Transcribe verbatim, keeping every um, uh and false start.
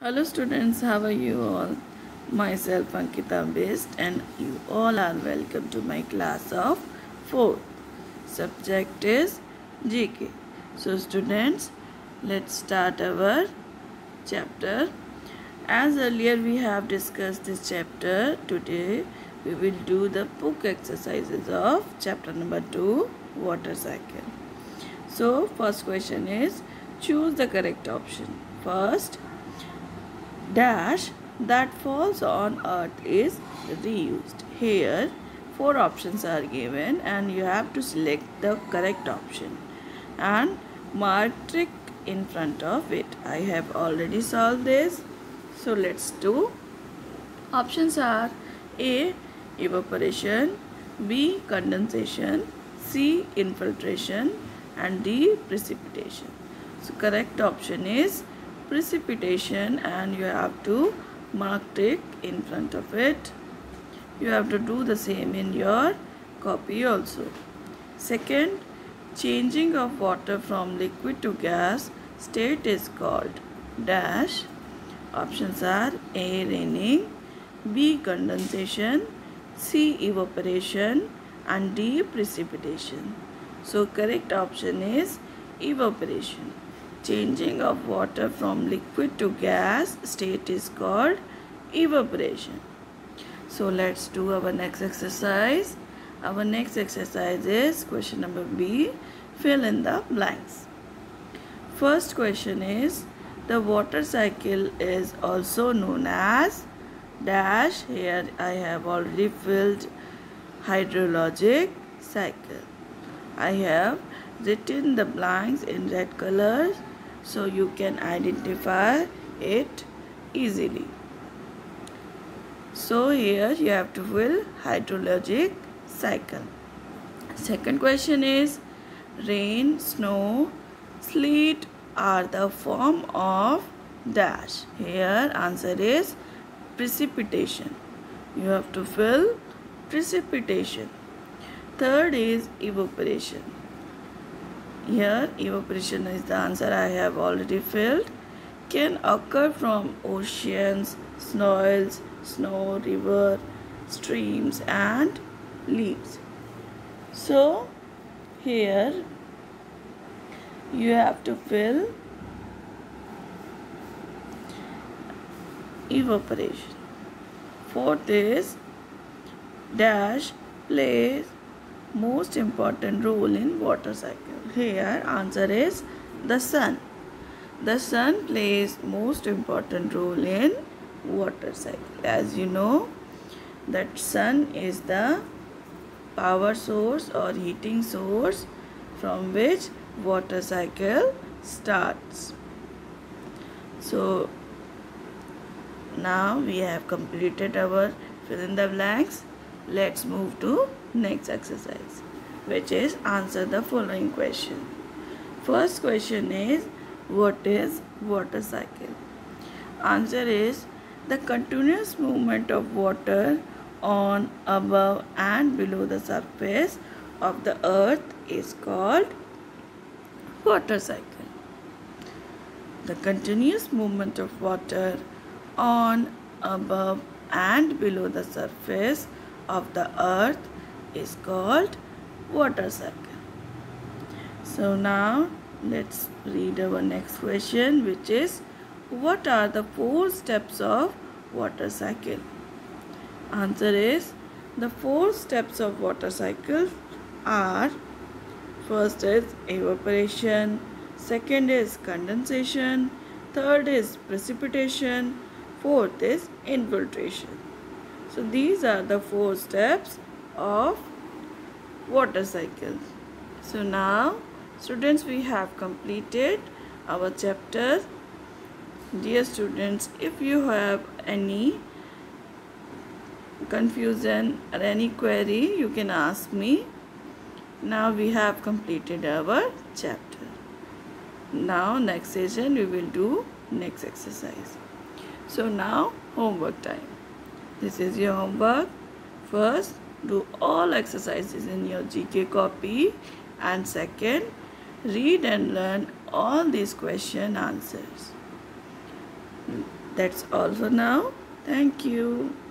Hello students, how are you all? Myself Ankita Best and you all are welcome to my class of fourth. Subject is G K. So students, let's start our chapter. As earlier we have discussed this chapter, today we will do the book exercises of chapter number two, water cycle. So first question is, choose the correct option. First, dash that falls on earth is reused. Here four options are given and you have to select the correct option and mark tick in front of it. I have already solved this, so let's do. Options are A. Evaporation, B. Condensation, C. Infiltration and D. Precipitation. So correct option is precipitation and you have to mark tick in front of it. You have to do the same in your copy also. Second, changing of water from liquid to gas state is called dash. Options are A. Raining, B. Condensation, C. Evaporation and D. Precipitation. So correct option is evaporation. Changing of water from liquid to gas state is called evaporation. So let's do our next exercise. Our next exercise is question number B. Fill in the blanks. First question is, the water cycle is also known as dash. Here I have already filled hydrologic cycle. I have written the blanks in red colors so you can identify it easily. So here you have to fill hydrologic cycle. Second question is, rain, snow, sleet are the form of dash. Here answer is precipitation. You have to fill precipitation. Third is evaporation. Here evaporation is the answer I have already filled. Can occur from oceans, soils, snow, river, streams and leaves. So here you have to fill evaporation. Fourth is dash plays most important role in water cycle. Here answer is the sun. The sun plays most important role in water cycle. As you know that sun is the power source or heating source from which water cycle starts. So now we have completed our fill in the blanks. Let's move to next exercise, which is answer the following question. First question is, what is water cycle? Answer is the continuous movement of water on, above and below the surface of the earth is called water cycle. The continuous movement of water on, above and below the surface of the earth is called water cycle. So now let's read our next question, which is, what are the four steps of water cycle? Answer is the four steps of water cycle are, first is evaporation, second is condensation, third is precipitation, fourth is infiltration. So these are the four steps of water cycle. So now students, we have completed our chapter. Dear students, if you have any confusion or any query, you can ask me. Now we have completed our chapter. Now next session we will do next exercise. So now homework time. This is your homework. First, do all exercises in your G K copy, and second, read and learn all these question answers. That's all for now. Thank you.